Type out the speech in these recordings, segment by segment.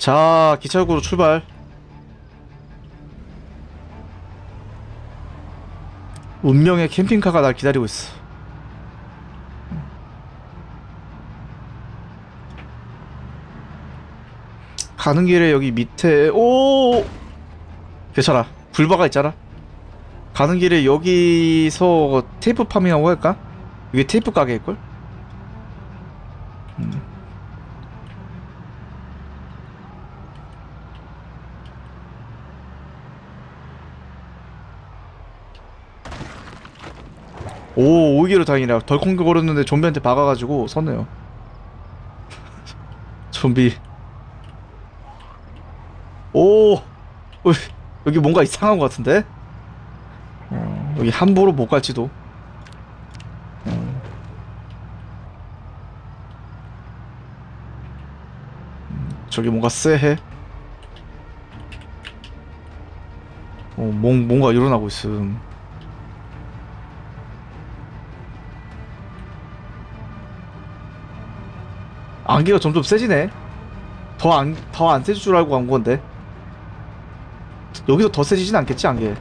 자, 기차역으로 출발. 운명의 캠핑카가 날 기다리고 있어. 가는 길에 여기 밑에 오 괜찮아. 불바가 있잖아. 가는 길에 여기서 테이프 파밍하고 할까? 이게 테이프 가게일걸? 오, 오히려 다행이라. 덜컹 거렸는데 좀비한테 박아가지고 섰네요. 좀비. 오, 어이, 여기 뭔가 이상한 것 같은데? 여기 함부로 못 갈지도. 저기 뭔가 쎄해. 뭔가 일어나고 있음. 안개가 점점 세지네. 더 안 세질 줄 알고 간 건데. 여기서 더 세지진 않겠지, 안개.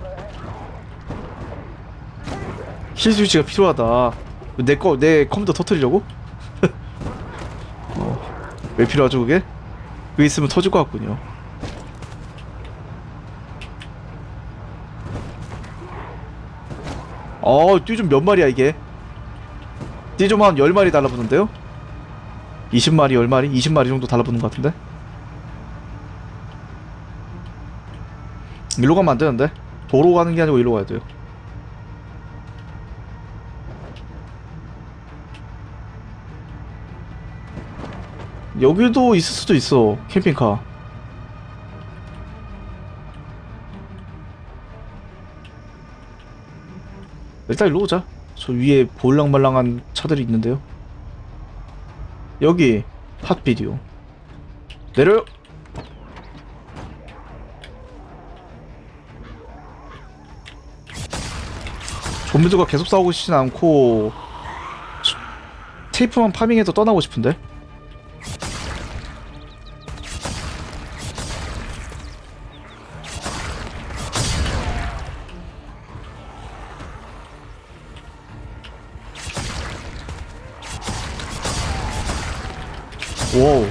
힐 스위치가 필요하다. 내 컴퓨터 터뜨리려고? 왜 필요하죠, 그게? 그게 있으면 터질 것 같군요. 띠 좀 몇 마리야, 이게? 띠 좀 한 10마리 달라붙는데요? 20마리, 10마리? 20마리 정도 달라붙는 것 같은데? 일로 가면 안 되는데? 도로 가는 게 아니고 일로 가야 돼요. 여기도 있을 수도 있어, 캠핑카. 일단 일로 오자. 저 위에 볼랑말랑한 차들이 있는데요. 여기 핫비디오 내려요. 좀비들과 계속 싸우고 싶진 않고 테이프만 파밍해서 떠나고 싶은데. 와우.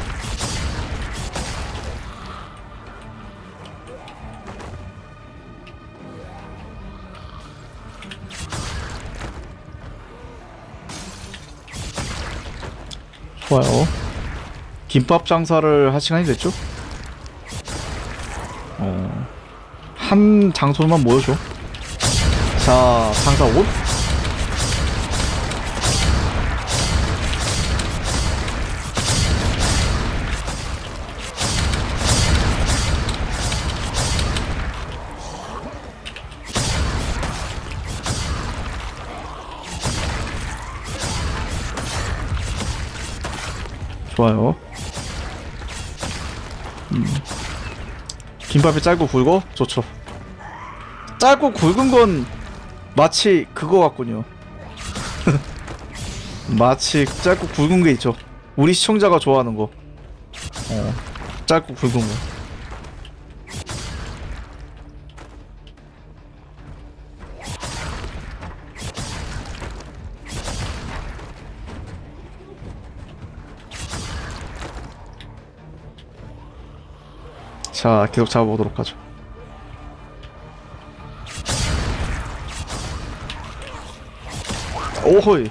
좋아요. 김밥 장사를 할 시간이 됐죠? 한 장소만 모여줘. 자, 장사 옷? 좋아요. 김밥이 짧고 굵어? 좋죠. 짧고 굵은 건 마치 그거 같군요. 마치 짧고 굵은 게 있죠. 우리 시청자가 좋아하는 거. 짧고 굵은 거. 자, 계속 잡아보도록 하죠. 오호이.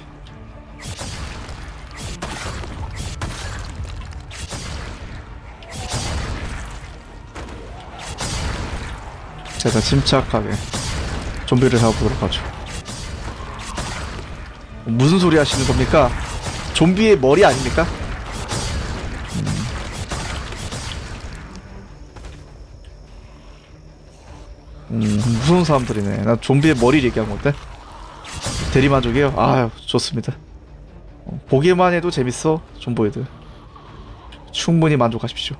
제가 침착하게 좀비를 잡아보도록 하죠. 무슨 소리 하시는 겁니까? 좀비의 머리 아닙니까? 무서운 사람들이네. 나 좀비의 머리를 얘기한 건데. 대리만족이에요? 아유, 좋습니다. 보기만 해도 재밌어, 좀보이들. 충분히 만족하십시오.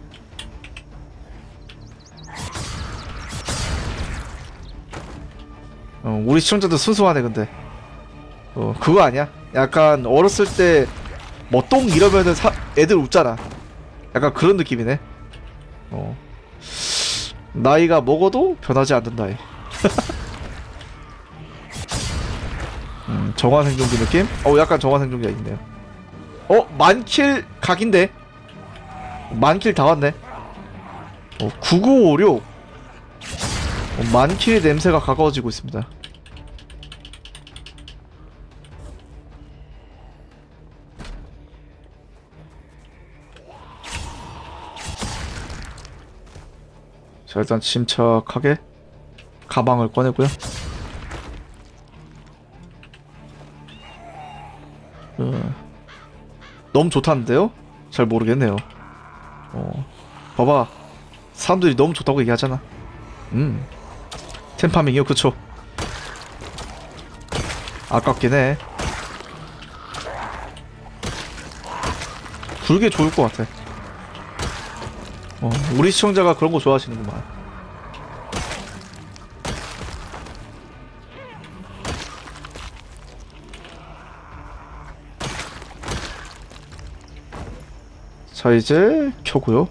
우리 시청자들 순수하네. 근데 그거 아니야? 약간 어렸을 때 뭐 똥 이러면은 애들 웃잖아. 약간 그런 느낌이네. 나이가 먹어도 변하지 않는다. 정화 생존기 느낌? 약간 정화 생존기가 있네요. 만킬 각인데? 만킬 다 왔네. 9956. 만킬의 냄새가 가까워지고 있습니다. 자, 일단 침착하게 가방을 꺼내고요. 너무 좋다는데요? 잘 모르겠네요. 봐봐. 사람들이 너무 좋다고 얘기하잖아. 템파밍이요? 그쵸. 아깝긴 해. 굵게 좋을 것 같아. 우리 시청자가 그런 거 좋아하시는구만. 자, 이제 켜고요.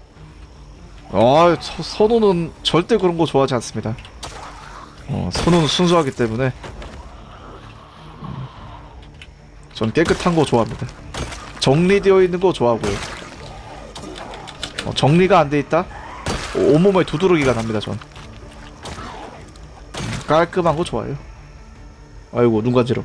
선호는 절대 그런 거 좋아하지 않습니다. 선호는 순수하기 때문에 전 깨끗한 거 좋아합니다. 정리되어 있는 거 좋아하고요. 정리가 안 돼 있다? 온몸에 두드러기가 납니다. 전 깔끔한 거 좋아해요. 아이고, 눈 간지러.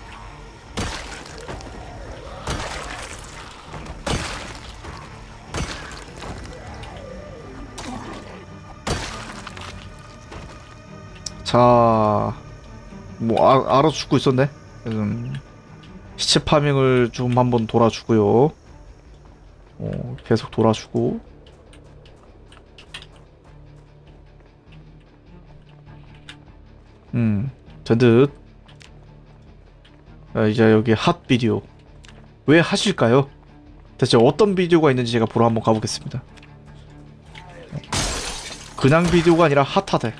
자, 알아 죽고 있었네. 시체 파밍을 좀 한번 돌아주고요. 계속 돌아주고. 된 듯. 이제 여기 핫 비디오. 왜 하실까요? 대체 어떤 비디오가 있는지 제가 보러 한번 가보겠습니다. 그냥 비디오가 아니라 핫하대.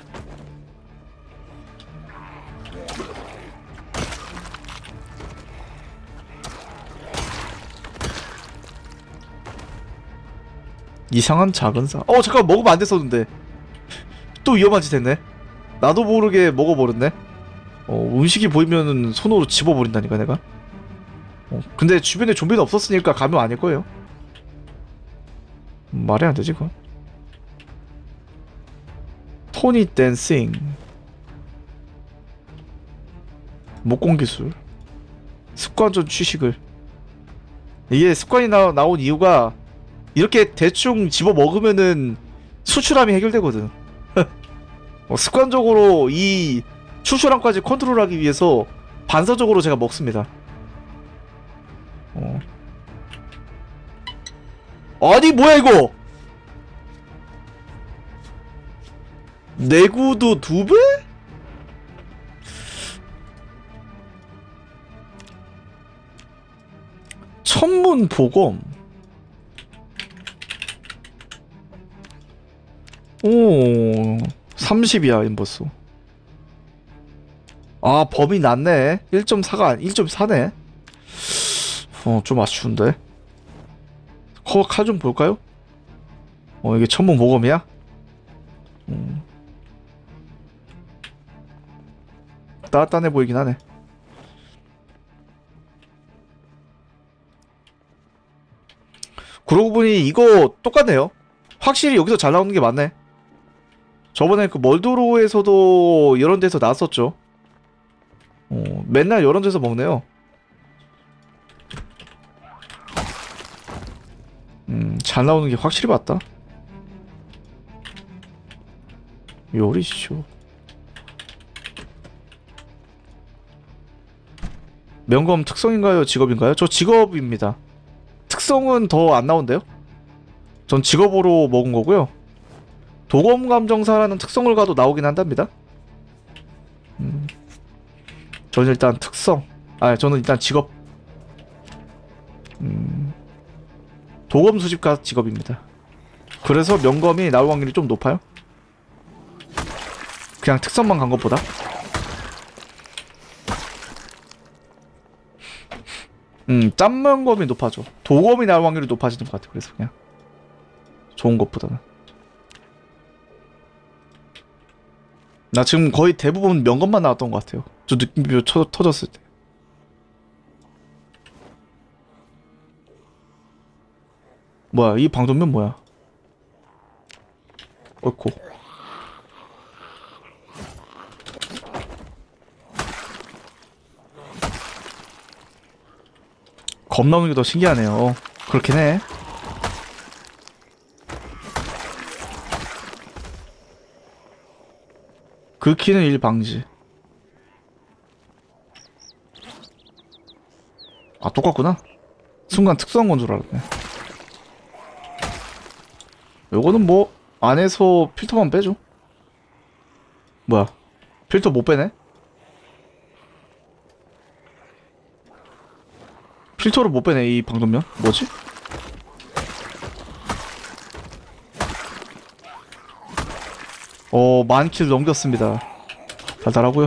이상한 작은 사. 잠깐, 먹으면 안 됐었는데. 또 위험한 짓 했네. 나도 모르게 먹어버렸네. 음식이 보이면은 손으로 집어버린다니까 내가. 근데 주변에 좀비는 없었으니까 감염 아닐 거예요. 말이 안 되지 그건. 토니 댄싱. 목공 기술. 습관전 취식을. 이게 습관이 나온 이유가 이렇게 대충 집어 먹으면은 수출함이 해결되거든. 습관적으로 이 추출함까지 컨트롤하기 위해서 반사적으로 제가 먹습니다. 아니 뭐야 이거? 내구도 2배? 천문 보검. 오, 30이야 인버스. 범위 낮네. 1.4가 1.4네. 좀 아쉬운데. 칼 좀 볼까요? 이게 천문 보검이야? 따뜻해 보이긴 하네. 그러고 보니 이거 똑같네요. 확실히 여기서 잘 나오는 게 맞네. 저번에 그 멀도로에서도 이런 데서 나왔었죠. 맨날 이런 데서 먹네요. 잘 나오는 게 확실히 맞다. 요리쇼. 명검 특성인가요? 직업인가요? 저 직업입니다. 특성은 더 안 나온대요? 전 직업으로 먹은 거고요. 도검 감정사라는 특성을 가도 나오긴 한답니다. 저는 일단 특성. 저는 일단 직업. 도검 수집가 직업입니다. 그래서 명검이 나올 확률이 좀 높아요. 그냥 특성만 간 것보다. 짠 명검이 높아져. 도검이 나올 확률이 높아지는 것 같아. 그래서 그냥 좋은 것보다는. 나 지금 거의 대부분 명것만 나왔던 것 같아요. 저 느낌표 터졌을 때. 뭐야, 이 방독면 뭐야? 어이쿠. 겁 나오는 게 더 신기하네요. 그렇긴 해. 긁히는 일 방지. 아, 똑같구나. 순간 특수한 건 줄 알았네. 요거는 뭐 안에서 필터만 빼줘. 뭐야, 필터 못 빼네? 필터를 못 빼네, 이 방독면. 뭐지? 만 킬 넘겼습니다. 달달하고요.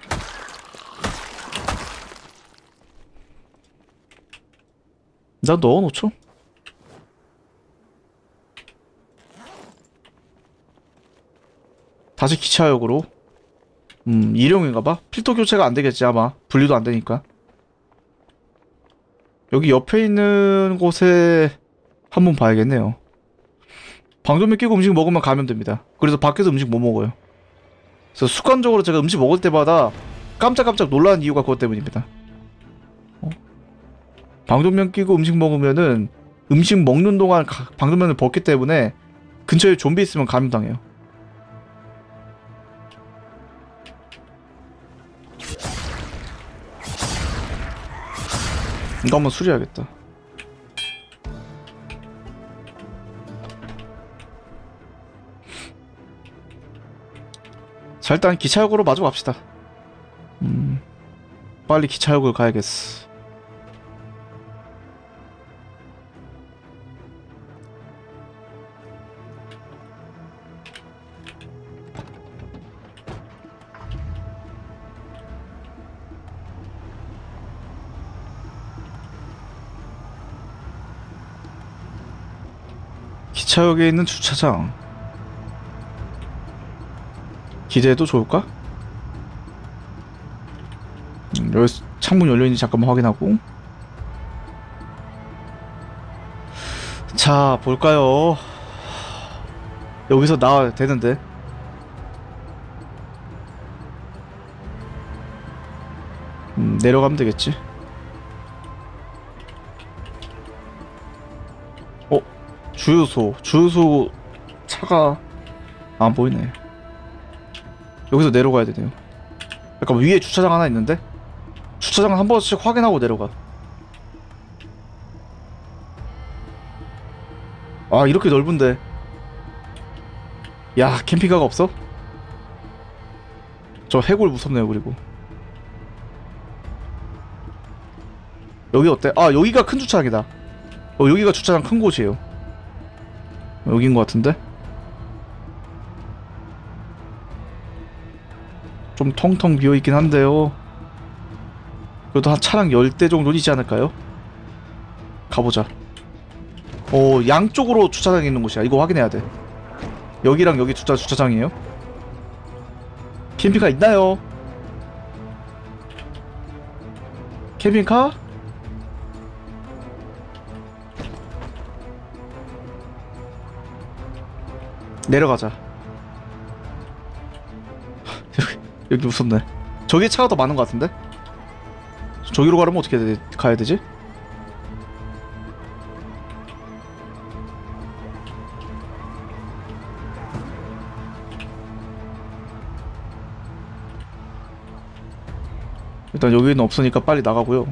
나 넣어놓죠. 다시 기차역으로. 일용인가봐? 필터 교체가 안되겠지 아마. 분리도 안되니까. 여기 옆에 있는 곳에 한번 봐야겠네요. 방독면 끼고 음식 먹으면 감염됩니다. 그래서 밖에서 음식 못 먹어요. 그래서 습관적으로 제가 음식 먹을 때마다 깜짝깜짝 놀라는 이유가 그것 때문입니다. 방독면 끼고 음식 먹으면은 음식 먹는 동안 방독면을 벗기 때문에 근처에 좀비 있으면 감염당해요. 이거 한번 수리해야겠다. 자, 일단 기차역으로 마저 갑시다. 빨리 기차역을 가야겠어. 기차역에 있는 주차장. 기대해도 좋을까? 여기 창문 열려있는지 잠깐만 확인하고. 자, 볼까요? 여기서 나와야 되는데. 내려가면 되겠지. 주유소 차가 안 보이네. 여기서 내려가야 되네요. 약간 위에 주차장 하나 있는데? 주차장 한 번씩 확인하고 내려가. 아, 이렇게 넓은데. 야, 캠핑카가 없어? 저 해골 무섭네요. 그리고 여기 어때? 아, 여기가 큰 주차장이다. 여기가 주차장 큰 곳이에요. 여긴 것 같은데? 좀 텅텅 비어있긴 한데요. 그래도 한 차량 10대 정도는 있지 않을까요? 가보자. 양쪽으로 주차장이 있는 곳이야. 이거 확인해야 돼. 여기랑 여기 주차장이에요? 캠핑카 있나요? 캠핑카? 내려가자. 여기 무섭네. 저기에 차가 더 많은 것 같은데? 저기로 가려면 어떻게 가야 되지? 일단 여기는 없으니까 빨리 나가고요.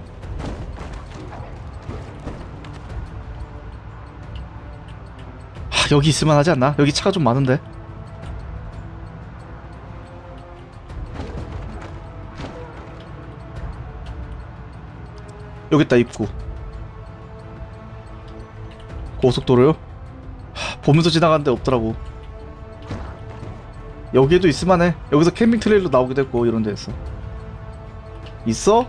여기 있을만 하지 않나? 여기 차가 좀 많은데. 여기 있다, 입구. 고속도로요? 보면서 지나가는데 없더라고. 여기에도 있을만해. 여기서 캠핑 트레일러 나오기도 했고 이런 데였어. 있어?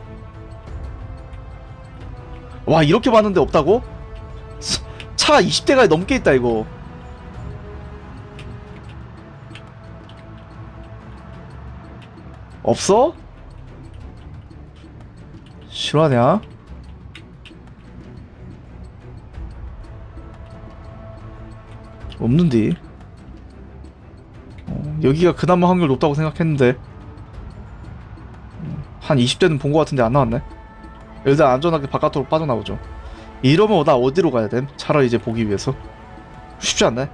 와, 이렇게 많은데 없다고? 차 20대가 넘게 있다 이거. 없어? 실화냐? 없는디. 여기가 그나마 확률 높다고 생각했는데 한 20대는 본 것 같은데 안 나왔네. 일단 안전하게 바깥으로 빠져나오죠. 이러면 나 어디로 가야 됨? 차라리 이제 보기 위해서. 쉽지 않네.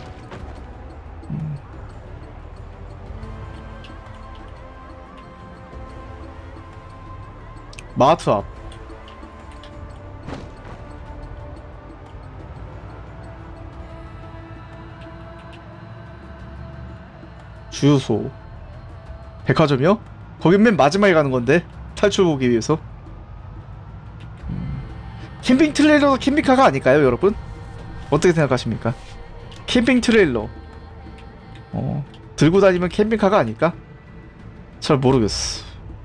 마트 앞. 주유소. 백화점이요? 거긴 맨 마지막에 가는 건데 탈출 보기 위해서. 캠핑 트레일러 캠핑카가 아닐까요, 여러분? 어떻게 생각하십니까? 캠핑 트레일러. 들고 다니면 캠핑카가 아닐까? 잘 모르겠어.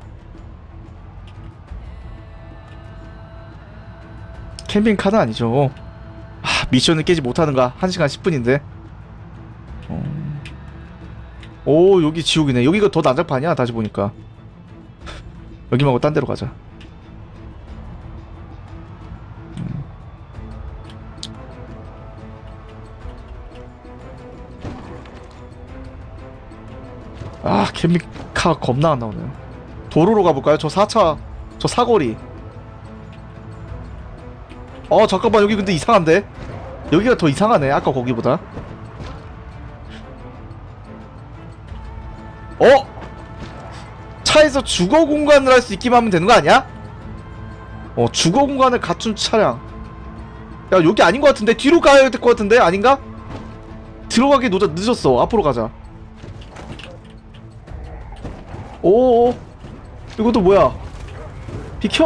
캠핑카는 아니죠. 미션을 깨지 못하는가? 1시간 10분인데. 오, 여기 지옥이네. 여기가 더 난장판이야, 다시 보니까. 여기 말고 딴 데로 가자. 캠핑카 겁나 안 나오네요. 도로로 가볼까요? 저 4차, 저 사거리. 잠깐만, 여기 근데 이상한데? 여기가 더 이상하네, 아까 거기보다. 차에서 주거 공간을 할 수 있기만 하면 되는 거 아니야? 주거 공간을 갖춘 차량. 야, 여기 아닌 것 같은데? 뒤로 가야 될 것 같은데? 아닌가? 들어가기 늦었어. 앞으로 가자. 오오, 이것도 뭐야? 비켜!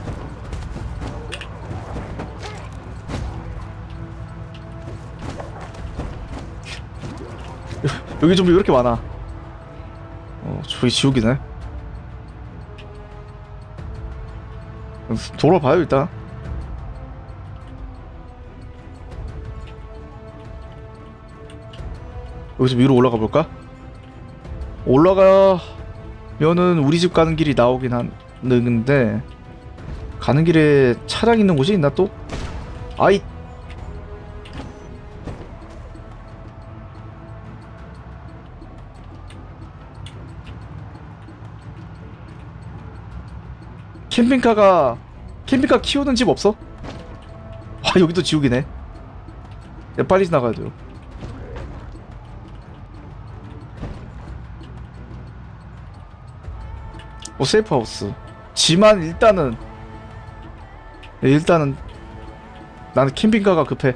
여기 좀 왜 이렇게 많아? 저기 지옥이네. 돌아봐요 일단. 여기서 위로 올라가 볼까? 올라가면은 우리 집 가는 길이 나오긴 하는데 가는 길에 차량 있는 곳이 있나 또? 아이, 캠핑카 키우는 집 없어? 여기도 지옥이네. 야, 빨리 나가야 돼요. 세이프하우스. 지만 일단은 나는 캠핑카가 급해.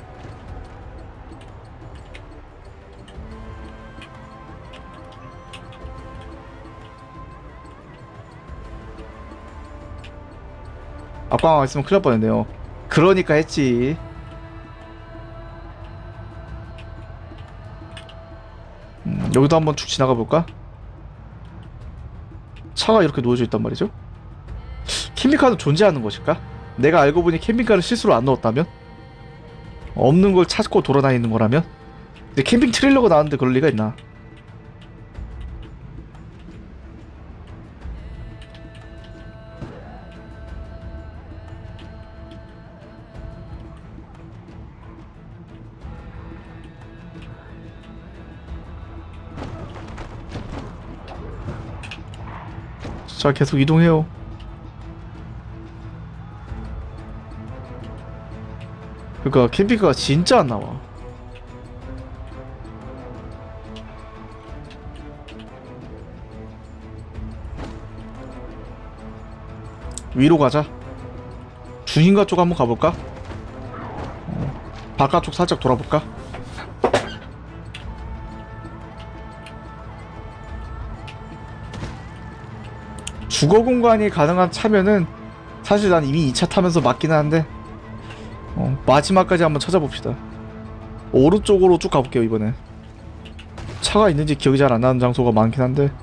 아빠가 있으면 큰일 날 뻔했네요. 그러니까 했지. 여기도 한번 쭉 지나가 볼까? 차가 이렇게 놓여져 있단 말이죠. 캠핑카는 존재하는 것일까? 내가 알고 보니 캠핑카를 실수로 안 넣었다면? 없는 걸 찾고 돌아다니는 거라면? 근데 캠핑 트레일러가 나왔는데 그럴 리가 있나? 자, 계속 이동해요. 그러니까 캠핑카가 진짜 안 나와. 위로 가자. 주인가 쪽 한번 가볼까? 바깥쪽 살짝 돌아볼까? 주거 공간이 가능한 차면은 사실 난 이미 2차 타면서 맞기는 한데 마지막까지 한번 찾아봅시다. 오른쪽으로 쭉 가볼게요. 이번에 차가 있는지 기억이 잘 안 나는 장소가 많긴 한데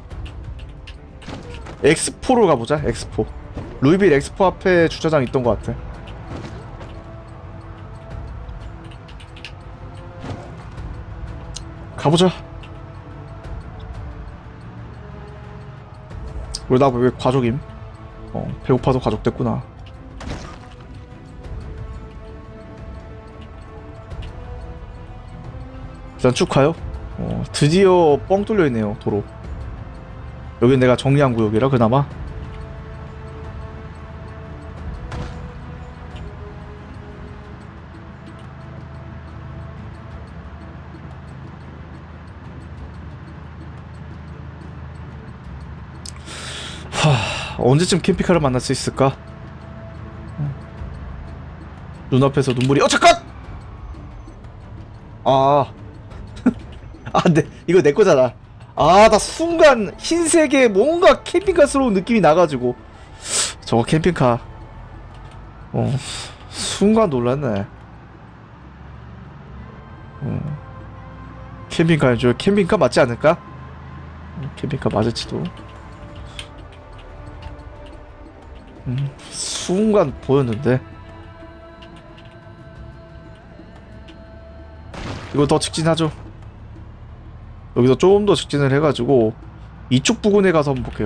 엑스포로 가보자. 엑스포. 루이빌 엑스포 앞에 주차장 있던 것 같아. 가보자. 왜 나 왜 과족임? 배고파서 과족 됐구나. 일단 쭉 가요. 드디어 뻥 뚫려있네요 도로. 여긴 내가 정리한 구역이라 그나마. 언제쯤 캠핑카를 만날 수 있을까? 눈앞에서 눈물이 잠깐! 아 네, 이거 내 거잖아. 나 순간 흰색의 뭔가 캠핑카스러운 느낌이 나가지고 저거 캠핑카. 순간 놀랐네. 캠핑카는 저 캠핑카 맞지 않을까? 캠핑카 맞을지도. 순간 보였는데. 이거 더 직진하죠. 여기서 좀 더 직진을 해가지고 이쪽 부근에 가서 한번 볼게요.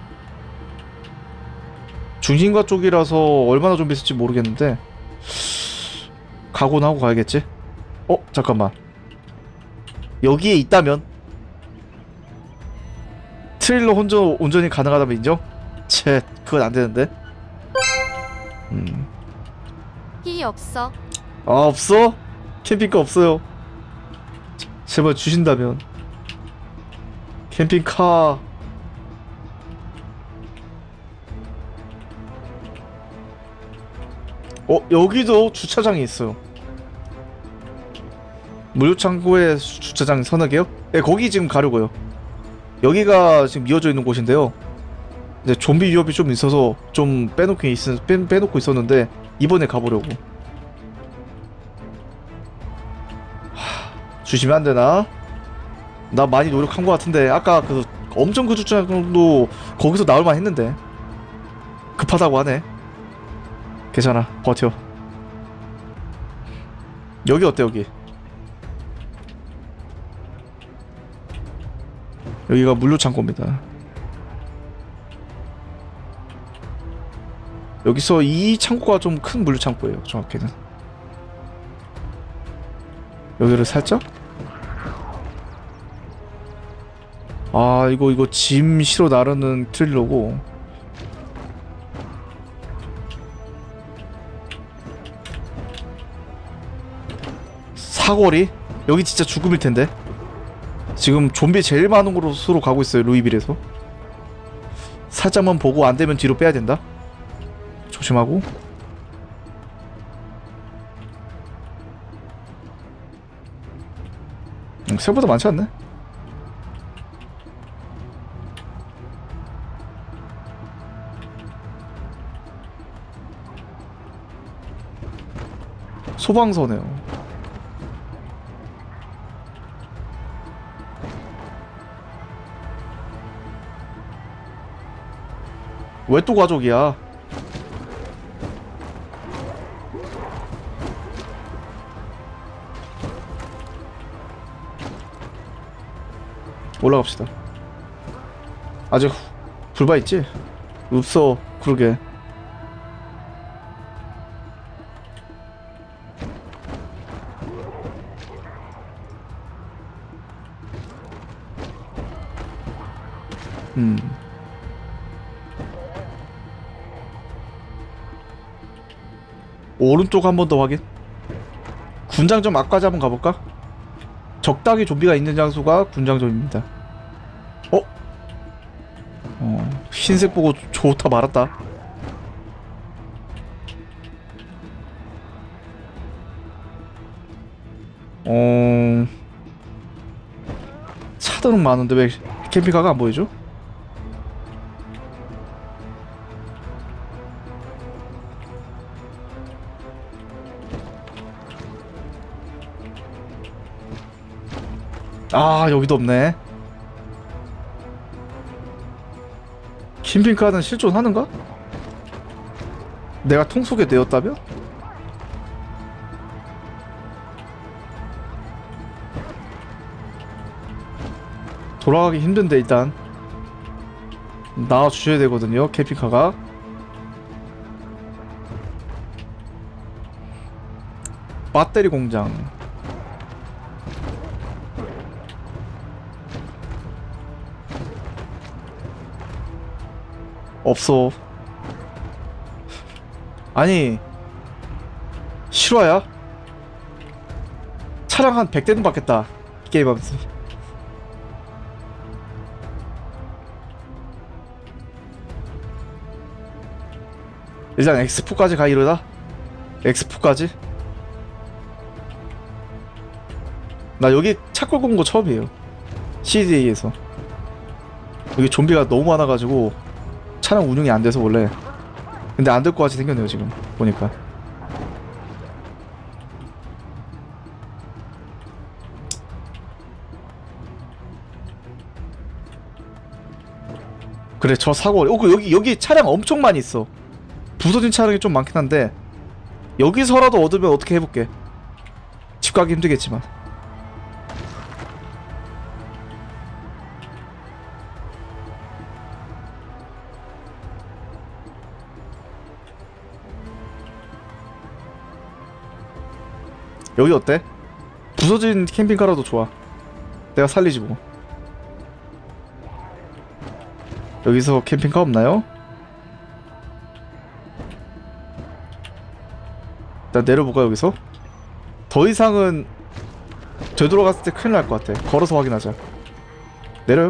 중심가 쪽이라서 얼마나 좀비 있을지 모르겠는데 각오는 하고 가야겠지? 잠깐만. 여기에 있다면 트레일러 운전이 가능하다면 인정? 채, 그건 안 되는데. 히 없어. 없어? 캠핑카 없어요. 제발 주신다면. 캠핑카. 여기도 주차장이 있어요. 물류창고에 주차장 서너 개요? 네, 거기 지금 가려고요. 여기가 지금 이어져 있는 곳인데요. 이제 좀비 위협이 좀 있어서 좀 빼놓고 있었는데 이번에 가보려고. 주시면 안 되나? 나 많이 노력한 것 같은데 아까 그 엄청 그 주차장도 거기서 나올만 했는데 급하다고 하네. 괜찮아, 버텨. 여기 어때? 여기가 물류창고입니다. 여기서 이 창고가 좀 큰 물류창고예요, 정확히는. 여기를 살짝? 이거 짐 실어 나르는 트레일러고. 사거리? 여기 진짜 죽음일 텐데. 지금 좀비 제일 많은 곳으로 가고 있어요, 루이빌에서. 살짝만 보고 안 되면 뒤로 빼야 된다. 조심하고. 생각보다 많지 않네. 소방서네요. 왜 또 가족이야? 올라갑시다. 아직 불바 있지? 없어. 그러게. 오른쪽 한 번 더 확인. 군장점 앞까지 한번 가볼까? 적당히 좀비가 있는 장소가 군장점입니다. 흰색 보고 좋다 말았다. 차들은 많은데 왜 캠핑카가 안 보이죠? 여기도 없네. 캠핑카는 실존하는가? 내가 통속에 내었다면? 돌아가기 힘든데 일단 나와주셔야 되거든요, 캠핑카가. 배터리 공장. 없어. 아니 실화야? 차량 한 100대는 받겠다 게임하면서. 일단 엑스포까지 가 이러다. 엑스포까지? 나 여기 차 끌고 온 거 처음이에요, CDA에서. 여기 좀비가 너무 많아가지고 차량 운영이 안 돼서 원래. 근데 안 될 것 같이 생겼네요 지금 보니까. 그래 저 사고. 여기 차량 엄청 많이 있어. 부서진 차량이 좀 많긴 한데 여기서라도 얻으면 어떻게 해볼게. 집 가기 힘들겠지만. 여기 어때? 부서진 캠핑카라도 좋아. 내가 살리지 뭐. 여기서 캠핑카 없나요? 일단 내려볼까 여기서? 더 이상은 되돌아갔을 때 큰일 날 것 같아. 걸어서 확인하자. 내려요?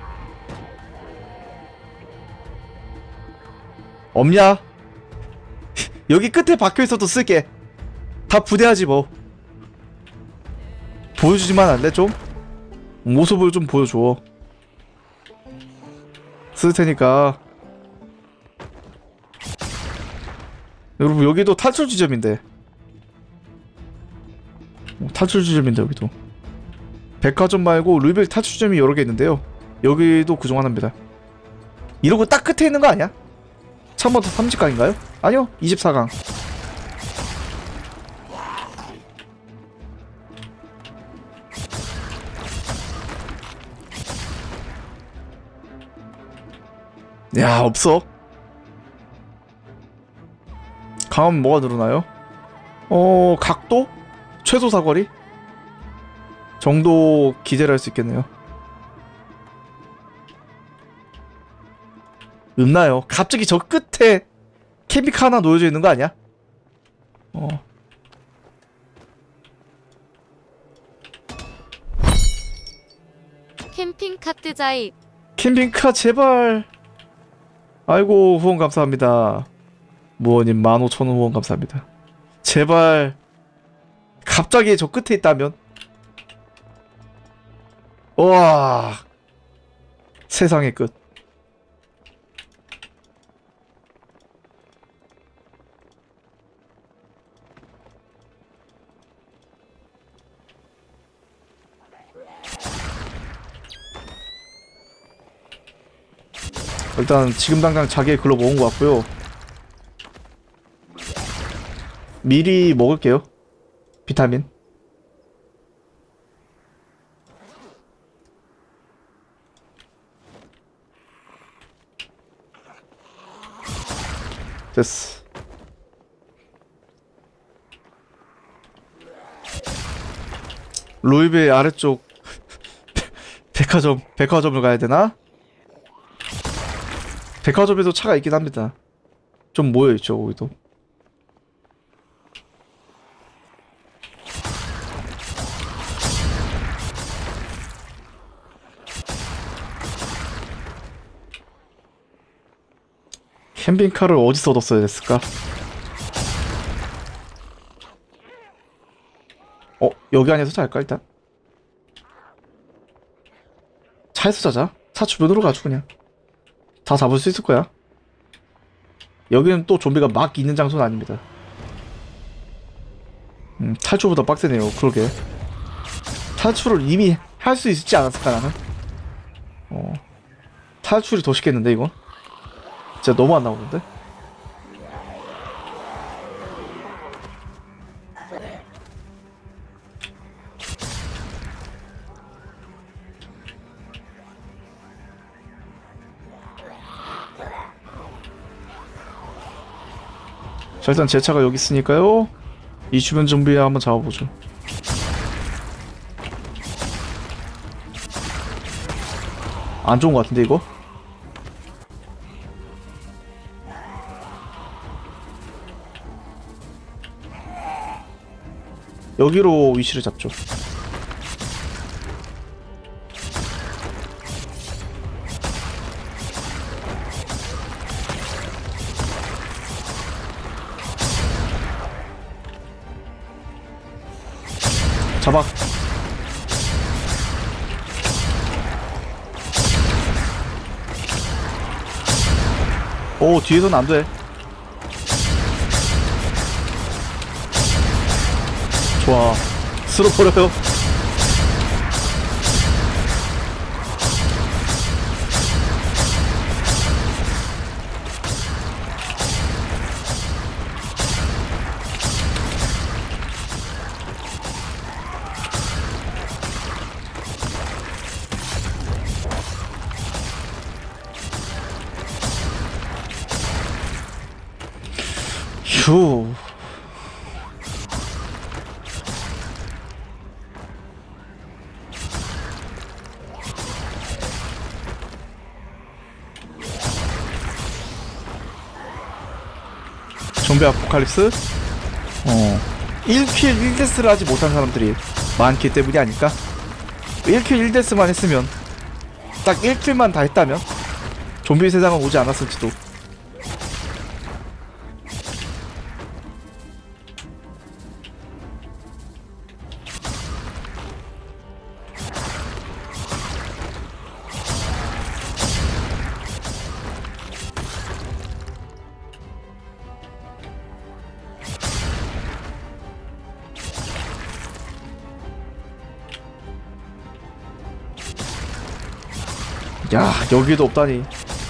없냐? 여기 끝에 박혀있어도 쓸게. 다 부대하지 뭐. 보여주지만 안 돼 좀? 모습을 좀 보여줘. 쓸 테니까. 여러분 여기도 탈출 지점인데. 탈출 지점인데 여기도. 백화점 말고 루이벨 탈출 지점이 여러 개 있는데요. 여기도 그중 하나입니다. 이러고 딱 끝에 있는 거 아니야? 처음부터 30강인가요? 아니요 24강. 야 없어. 강하면 뭐가 늘어나요? 각도? 최소 사거리? 정도 기재를 할 수 있겠네요. 없나요? 갑자기 저 끝에 캠핑카 하나 놓여져 있는 거 아니야? 캠핑카 뜨자입. 캠핑카 제발. 아이고 후원 감사합니다. 무원님 15,000원 후원 감사합니다. 제발 갑자기 저 끝에 있다면. 와 세상의 끝. 일단 지금 당장 자기의 글로 모은 것 같고요. 미리 먹을게요. 비타민. 됐어. 루이베 아래쪽 백화점을 가야 되나? 백화점에도 차가 있긴 합니다. 좀 모여있죠 거기도. 캠핑카를 어디서 얻었어야 됐을까? 여기 안에서 잘까 일단? 차에서 자자. 차 주변으로 가죠 그냥. 다 잡을 수 있을 거야. 여기는 또 좀비가 막 있는 장소는 아닙니다. 탈출보다 빡세네요. 그러게. 탈출을 이미 할 수 있지 않았을까 나는? 탈출이 더 쉽겠는데 이거? 진짜 너무 안 나오는데? 자, 일단 제 차가 여기 있으니까요. 이 주변 좀비 한번 잡아보죠. 안 좋은 것 같은데 이거? 여기로 위치를 잡죠. 잡아. 오, 뒤에서는 안 돼. 좋아. 쓸어버려요. 휴. 좀비 아포칼립스? 1킬 1데스를 하지 못한 사람들이 많기 때문이 아닐까? 1킬 1데스만 했으면, 딱 1킬만 다 했다면 좀비 세상은 오지 않았을지도. 야, 여기도 없다니.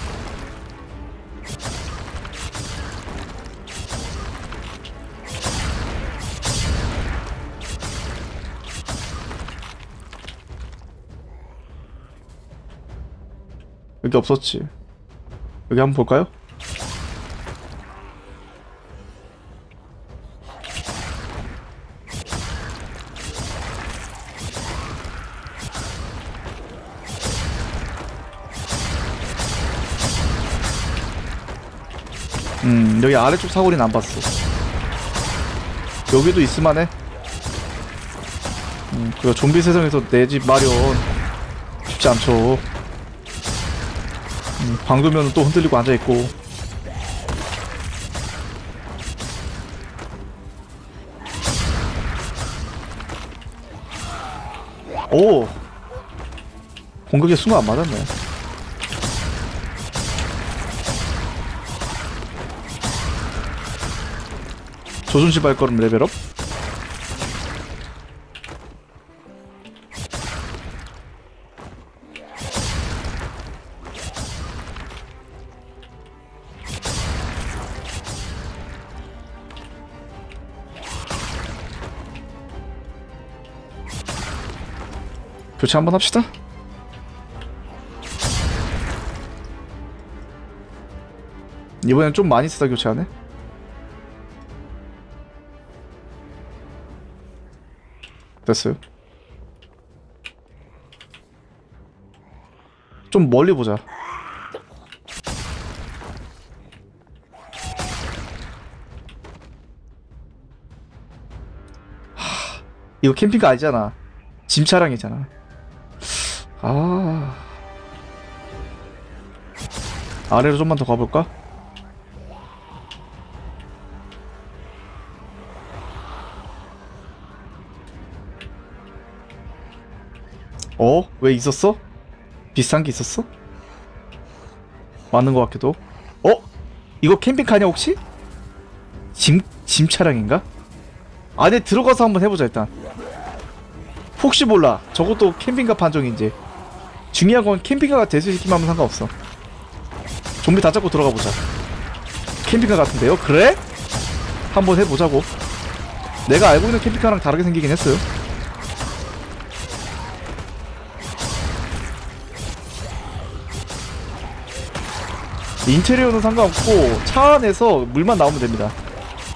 여기 없었지. 여기 한번 볼까요? 여기 아래쪽 사거리는 안 봤어. 여기도 있을만해. 그리고 좀비 세상에서 내 집 마련 쉽지 않죠. 방금은 또 흔들리고 앉아있고. 오! 공격의 순간 안 맞았네. 조준시 발걸음 레벨업? 교체 한번 합시다. 이번엔 좀 많이 쓰다 교체하네. 됐어요. 좀 멀리 보자. 이거 캠핑카 아니잖아. 짐 차량이잖아. 아래로 좀만 더 가볼까? 왜 있었어? 비싼 게 있었어? 맞는 것 같기도. 이거 캠핑카냐 혹시? 짐 차량인가? 안에 들어가서 한번 해보자 일단. 혹시 몰라. 저것도 캠핑카 판정인지. 중요한 건 캠핑카가 될 수 있기만 하면 상관없어. 좀비 다 잡고 들어가 보자. 캠핑카 같은데요? 그래? 한번 해보자고. 내가 알고 있는 캠핑카랑 다르게 생기긴 했어요. 인테리어는 상관없고 차 안에서 물만 나오면 됩니다.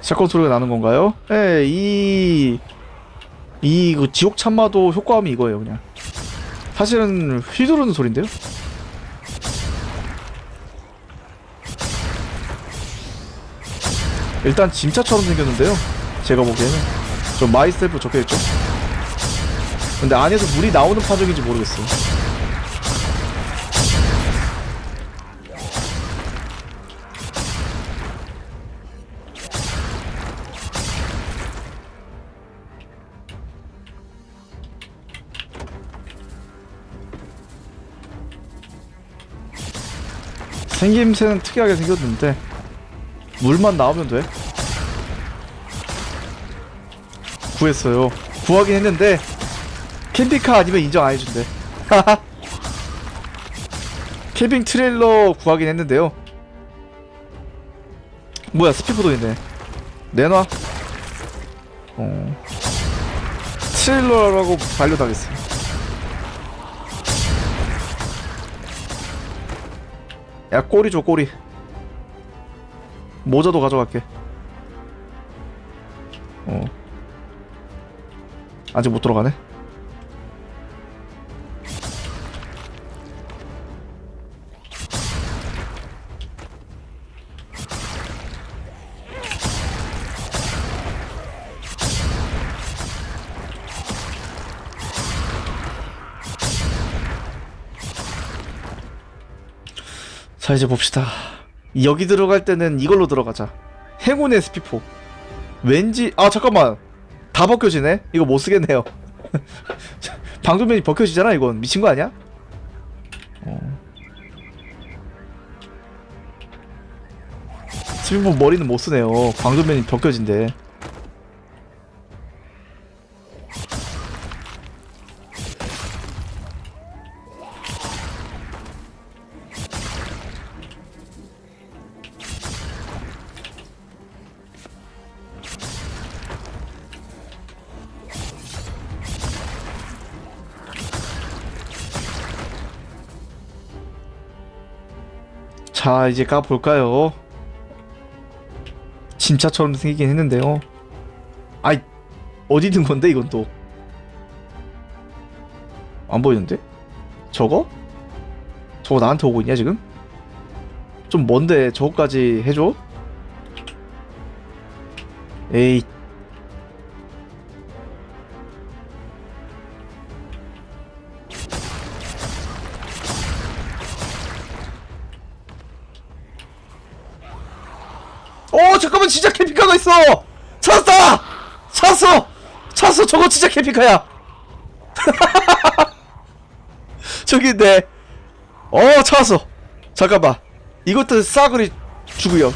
샷건 소리가 나는 건가요? 예, 그 지옥 참마도 효과음이 이거예요, 그냥. 사실은 휘두르는 소린데요? 일단 짐차처럼 생겼는데요. 제가 보기에는 좀 마이셀프 적혀있죠? 근데 안에서 물이 나오는 파종인지 모르겠어요. 생김새는 특이하게 생겼는데 물만 나오면 돼. 구했어요. 구하긴 했는데 캠핑카 아니면 인정 안 해준대. 캠핑 트레일러 구하긴 했는데요. 뭐야, 스피커도 있네. 내놔. 트레일러라고 반려당했어. 야, 꼬리 줘, 꼬리. 모자도 가져갈게. 아직 못 들어가네. 자, 이제 봅시다. 여기 들어갈 때는 이걸로 들어가자. 행운의 스피포. 왠지 잠깐만, 다 벗겨지네? 이거 못쓰겠네요. 방금면이 벗겨지잖아. 이건 미친거 아니야? 스피포 머리는 못쓰네요. 방금면이 벗겨진대. 자, 이제 가볼까요? 짐차처럼 생기긴 했는데요. 아이, 어디 있는 건데, 이건 또? 안 보이는데? 저거? 저거 나한테 오고 있냐, 지금? 좀 먼데, 저거까지 해줘? 에이. 잠깐만, 진짜 캠핑카가 있어! 찾았다! 찾았어! 찾았어! 저거 진짜 캠핑카야! 저기 있네. 찾았어. 잠깐만, 이것들 싸그리 죽여.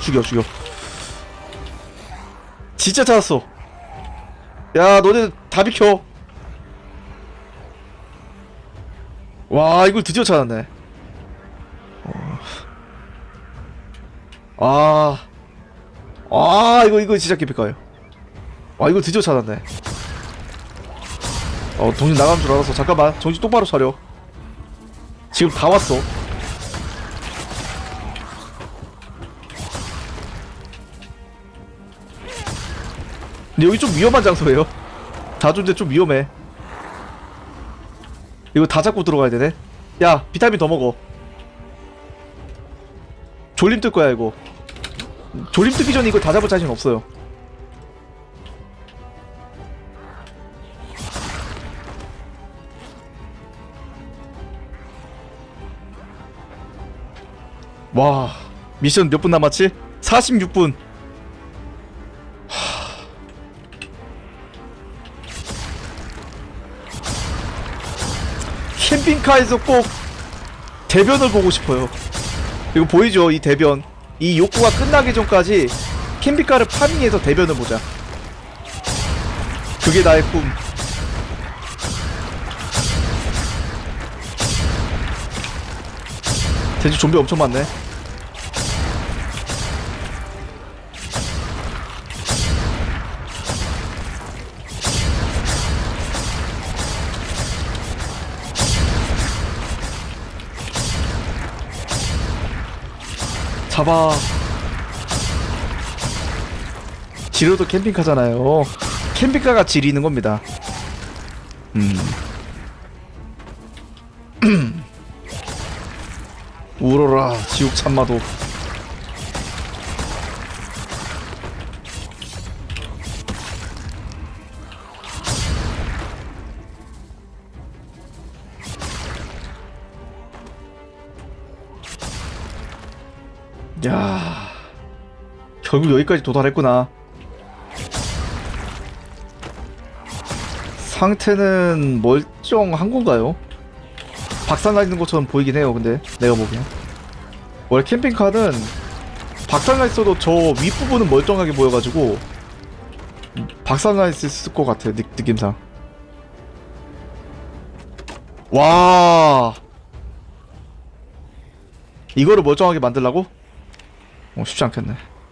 진짜 찾았어. 야, 너네 다 비켜. 와, 이걸 드디어 찾았네. 이거 진짜 캠핑카예요. 와, 이거 드디어 찾았네. 정신 나간 줄 알았어. 잠깐만, 정신 똑바로 차려. 지금 다 왔어. 근데 여기 좀 위험한 장소예요. 다준데 좀 위험해. 이거 다 잡고 들어가야 되네. 야, 비타민 더 먹어. 졸림 뜰 거야, 이거. 졸림 뜨기 전에 이거 다 잡을 자신 없어요. 와, 미션 몇 분 남았지? 46분. 캠핑카에서 꼭 대변을 보고 싶어요. 이거 보이죠? 이 대변. 이 욕구가 끝나기 전까지 캠핑카를 파밍해서 대변을 보자. 그게 나의 꿈. 돼지 좀비 엄청 많네. 잡아. 지려도 캠핑카잖아요. 캠핑카가 질이 있는 겁니다. 울어라 지옥 참마도. 야, 결국 여기까지 도달했구나. 상태는 멀쩡한 건가요? 박살나 있는 것처럼 보이긴 해요. 근데 내가 보기엔 원래 캠핑카는 박살나 있어도 저 윗부분은 멀쩡하게 보여가지고 박살나 있을 것 같아. 느낌상. 와, 이거를 멀쩡하게 만들라고? 쉽지 않겠네.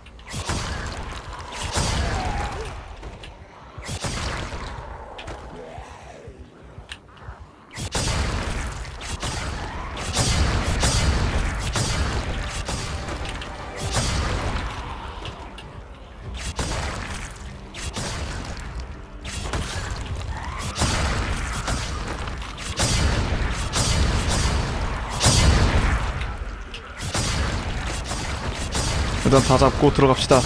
일단 다 잡고 들어갑시다.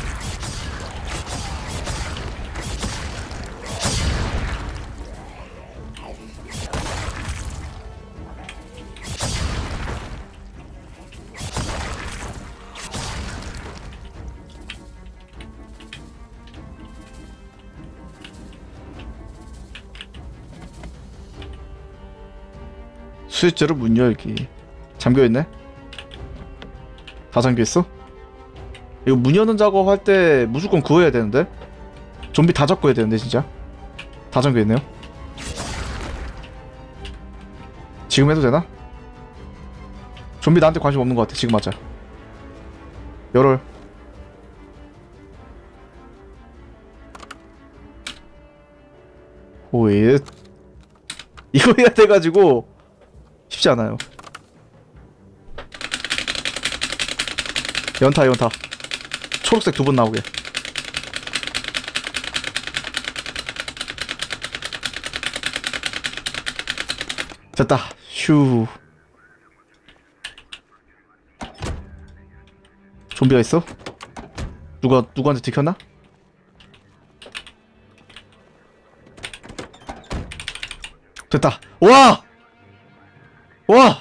수익제로 문 열기. 잠겨있네? 다 잠겨있어? 이거 문 여는 작업 할 때 무조건 그거 해야 되는데? 좀비 다 잡고 해야 되는데 진짜? 다 잠겨있네요? 지금 해도 되나? 좀비 나한테 관심 없는 것 같아. 지금 하자. 열을. 오예. 이거 해야 돼가지고 쉽지 않아요. 연타 연타. 초록색 2번 나오게. 됐다. 휴. 좀비가 있어? 누구한테 들켰나? 됐다. 와! 와!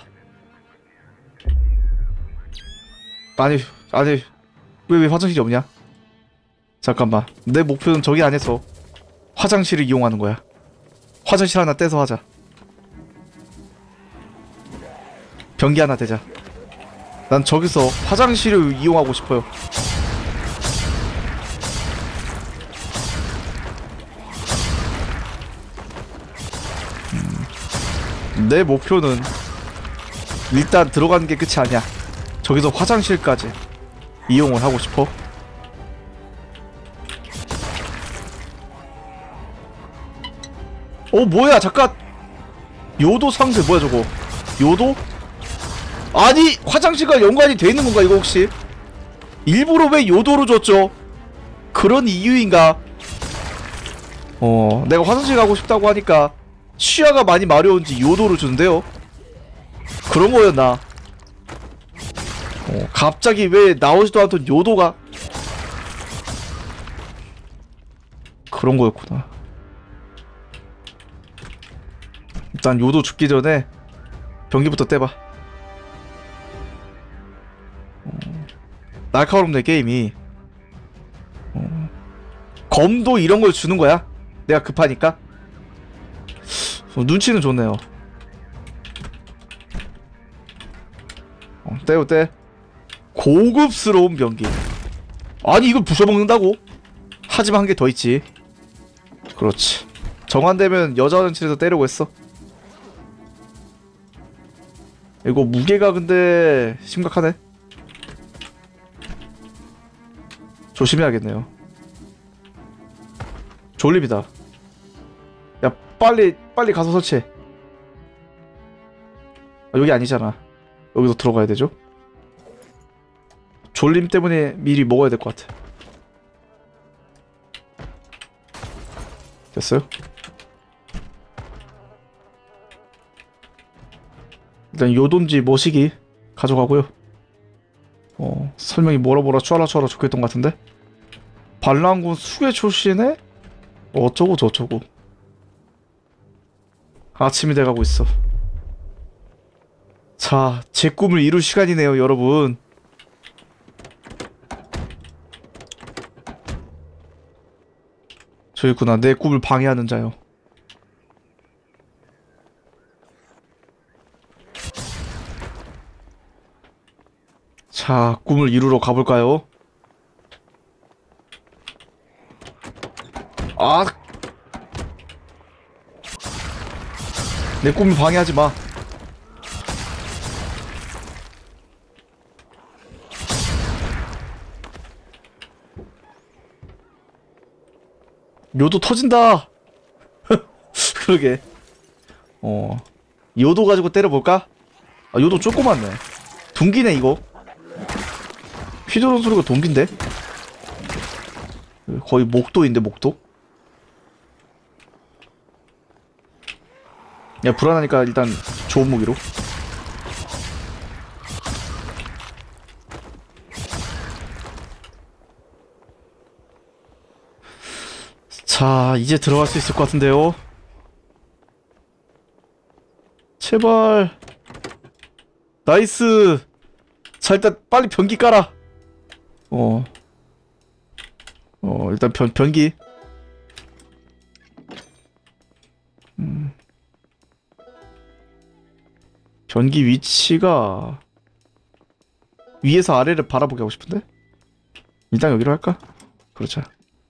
아니 왜 화장실이 없냐? 잠깐만. 내 목표는 저기 안에서 화장실을 이용하는 거야. 화장실 하나 떼서 하자. 변기 하나 대자. 난 저기서 화장실을 이용하고 싶어요. 내 목표는 일단 들어가는 게 끝이 아니야. 저기서 화장실까지 이용을 하고 싶어. 뭐야 잠깐. 요도 상세 뭐야 저거. 요도? 아니 화장실과 연관이 돼 있는 건가 이거 혹시? 일부러 왜 요도로 줬죠? 그런 이유인가? 내가 화장실 가고 싶다고 하니까 치아가 많이 마려운지 요도로 주는데요. 그런 거였나? 갑자기 왜 나오지도 않던 요도가 그런 거였구나. 일단 요도 죽기 전에 변기부터 떼봐. 날카롭네 게임이. 검도 이런 걸 주는 거야? 내가 급하니까? 눈치는 좋네요. 떼요 떼. 고급스러운 변기. 아니 이걸 부숴먹는다고? 하지만 한 개 더 있지. 그렇지. 정한되면 여자 화장실에서 때리고 했어. 이거 무게가 근데 심각하네. 조심해야겠네요. 졸립이다. 야 빨리 가서 설치해. 여기 아니잖아. 여기서 들어가야 되죠? 졸림 때문에 미리 먹어야 될 것 같아. 됐어요? 일단 요돈지 머시기 가져가고요. 설명이 뭐라 쭈라쭈라 적혀있던 것 같은데? 반란군 수괴 출신에 어쩌고 저쩌고. 아침이 돼가고 있어. 자, 제 꿈을 이룰 시간이네요, 여러분. 저기 있구나. 내 꿈을 방해하는 자요. 자, 꿈을 이루러 가볼까요? 아! 내 꿈을 방해하지 마. 요도 터진다. 그러게. 요도 가지고 때려볼까? 아, 요도 조그맣네. 둥기네 이거. 휘두른 소리가 동기인데? 거의 목도인데 목도? 야, 불안하니까 일단 좋은 무기로. 자, 이제 들어갈 수 있을 것 같은데요. 제발. 나이스. 자, 일단 빨리 변기 깔아. 일단 변기. 변기 위치가 위에서 아래를 바라보게 하고 싶은데? 일단 여기로 할까? 그렇죠.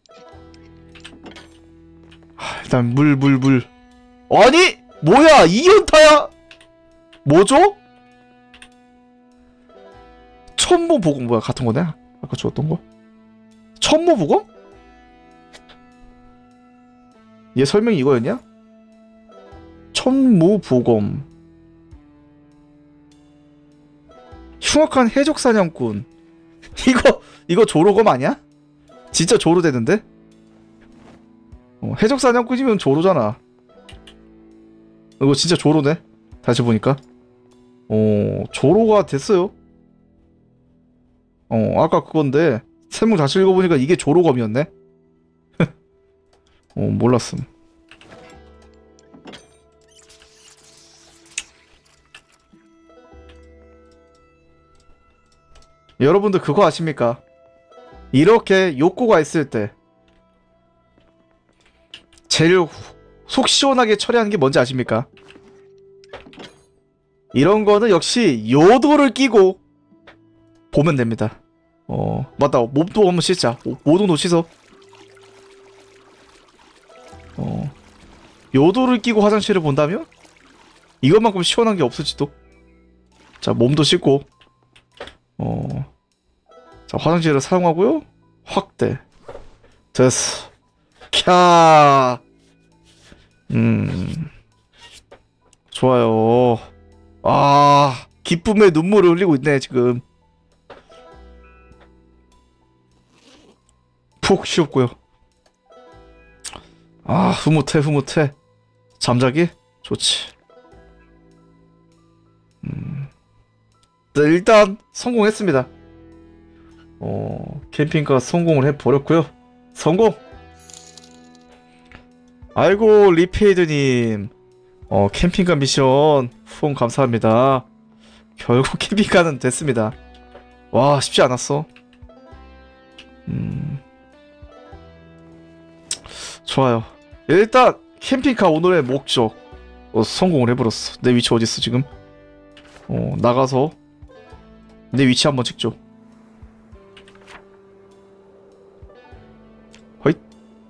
일단 물. 아니! 뭐야! 이연타야! 뭐죠? 천모보검 뭐야? 같은 거네? 아까 주었던 거? 천모보검? 얘 설명이 이거였냐? 천모보검. 흉악한 해적사냥꾼. 이거 조로검 아니야? 진짜 조로 되는데? 해적사냥꾼이면 조로잖아. 이거 진짜 조로네? 다시 보니까. 조로가 됐어요. 아까 그건데 세문 다시 읽어보니까 이게 조로검이었네? 몰랐음. 여러분들 그거 아십니까? 이렇게 욕구가 있을 때 제일 속 시원하게 처리하는 게 뭔지 아십니까? 이런 거는 역시 요도를 끼고 보면 됩니다. 맞다. 몸도 한번 씻자. 모동도 씻어. 요도를 끼고 화장실을 본다면 이것만큼 시원한 게 없을지도. 자, 몸도 씻고. 자, 화장실을 사용하고요. 확대. 됐어. 캬. 좋아요. 아, 기쁨의 눈물을 흘리고 있네 지금. 푹 쉬었고요. 아, 흐뭇해. 잠자기? 좋지. 네, 일단 성공했습니다. 캠핑카 성공을 해버렸고요. 성공! 아이고, 리페이드님. 캠핑카 미션 후원 감사합니다. 결국 캠핑카는 됐습니다. 와, 쉽지 않았어. 좋아요. 일단 캠핑카 오늘의 목적 성공을 해버렸어. 내 위치 어딨어 지금? 나가서 내 위치 한번 찍죠. 허잇.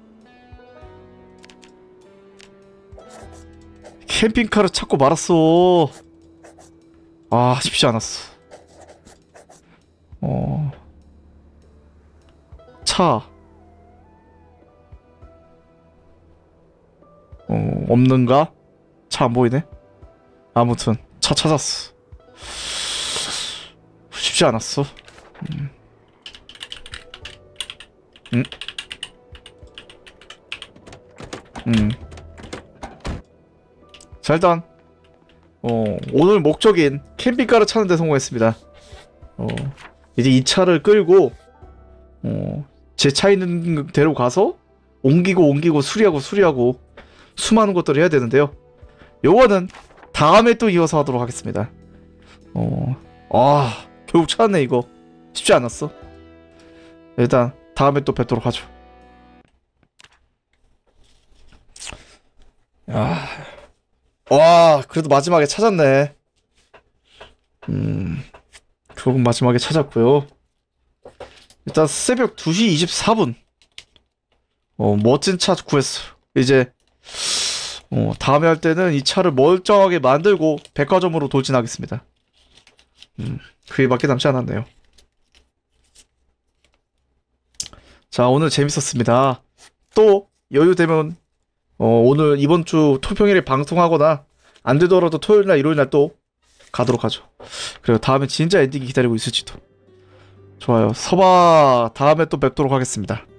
캠핑카를 찾고 말았어. 아, 쉽지 않았어. 차. 없는가? 차 안 보이네? 아무튼 차 찾았어. 쉽지 않았어. 자, 일단 오늘 목적인 캠핑카를 찾는 데 성공했습니다. 이제 이 차를 끌고 제 차 있는 데로 가서 옮기고 수리하고 수많은 것들을 해야 되는데요. 요거는 다음에 또 이어서 하도록 하겠습니다. 결국 찾았네. 이거 쉽지 않았어. 일단 다음에 또 뵙도록 하죠. 와, 그래도 마지막에 찾았네. 결국 마지막에 찾았고요. 일단 새벽 2시 24분 멋진 차 구했어. 이제 다음에 할 때는 이 차를 멀쩡하게 만들고 백화점으로 돌진하겠습니다. 그게 밖에 남지 않았네요. 자, 오늘 재밌었습니다. 또 여유 되면 오늘 이번 주 토평일에 방송하거나 안 되더라도 토요일날 일요일날 또 가도록 하죠. 그리고 다음에 진짜 엔딩이 기다리고 있을지도. 좋아요. 서봐. 다음에 또 뵙도록 하겠습니다.